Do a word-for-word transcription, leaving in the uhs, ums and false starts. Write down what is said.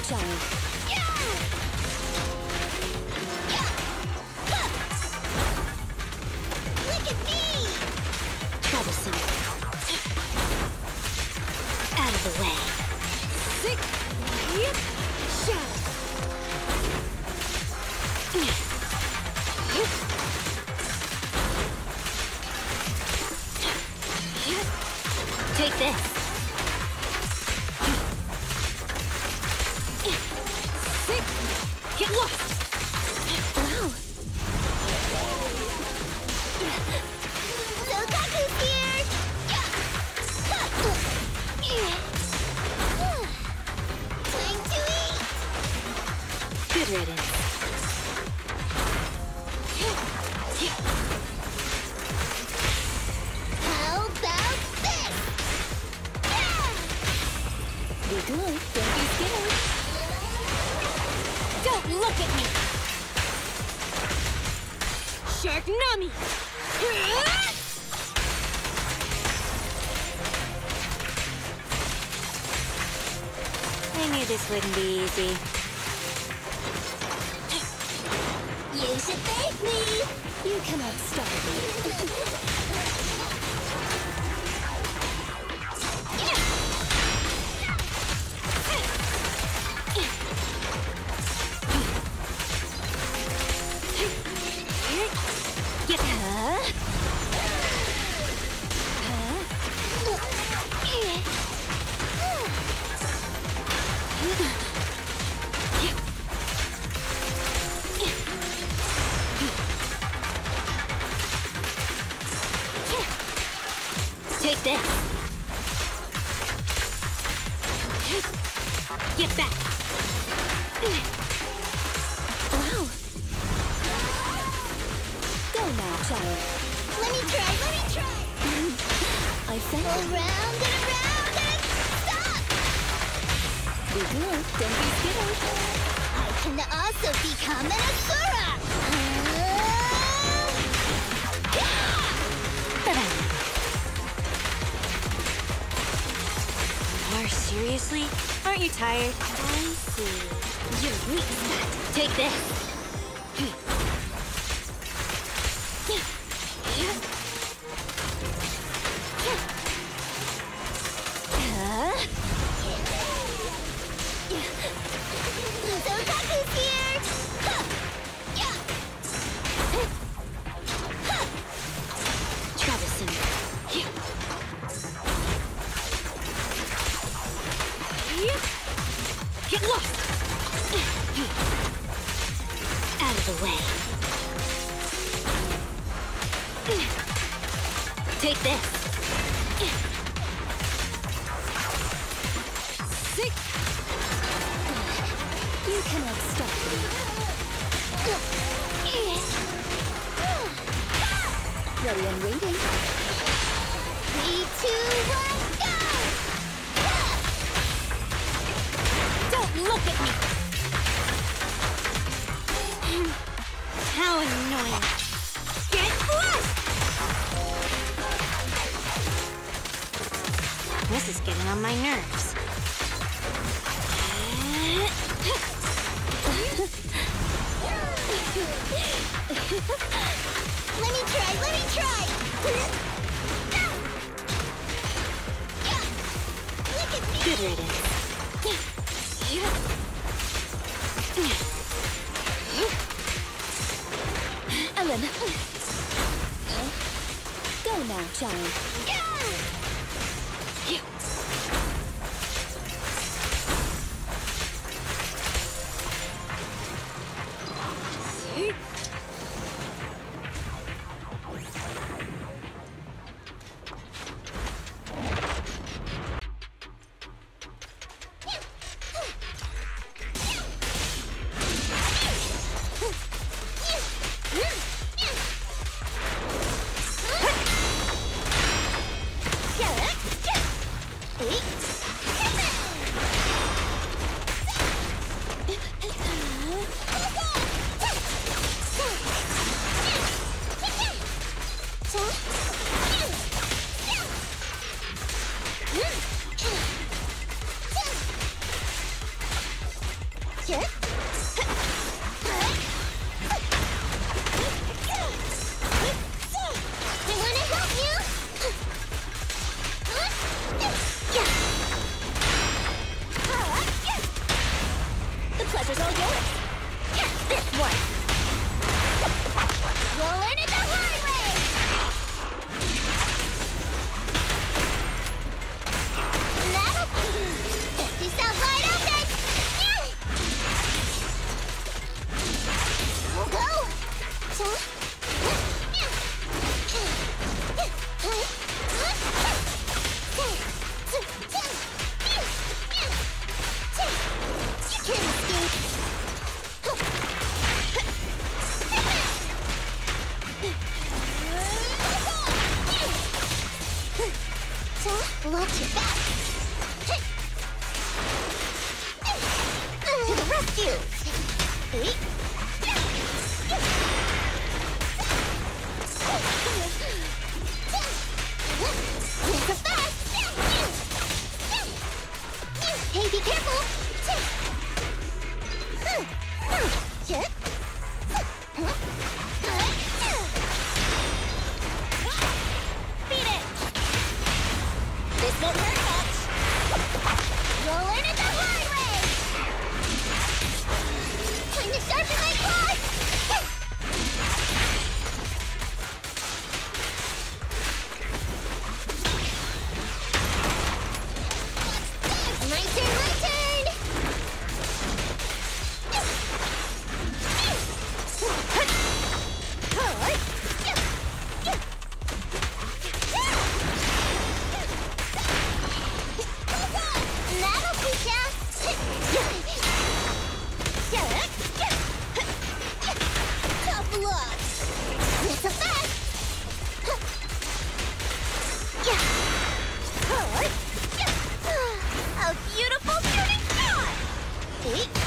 giant. Look at me! Troublesome. Out of the way. Sick! Yep! Shadow! Take this. Sick! Get lost! Wow. Sokaku's here! Time to eat! Good riddance. How about this? Be good. Don't be scared. Don't look at me! Shark Nami! I knew this wouldn't be easy. You should thank me! You cannot stop me. Get Huh? Take this. Get back. Wow. Go now, child. Let me try, let me try. I said Around and around and stop! be good. Don't be scared. I can also become an Asura! Mar, seriously? Aren't you tired? I see. You're weak, Sat. Take this. Huh? Sokaku's here! Troublesome. Get lost! Out of the way. Take this. Sick! You cannot stop me. Ready and waiting. Three, two, one, go! Don't look at me! How annoying. Get lost! This is getting on my nerves. Let me try, let me try! Look at me! Good riddance. Ellen. Go now, child. Get wanna help you? The pleasure's all yours. This one. You'll learn it the hard way! That'll get yourself wide open! We'll go! You can't escape! Watch your back! To the rescue! It's a fast! Hey, be careful! Beat it. This won't hurt much. You'll learn it the hard way! Time to sharpen my claws! My turn, my turn! That'll teach ya! Tough luck! Not so fast! A beautiful shooting star.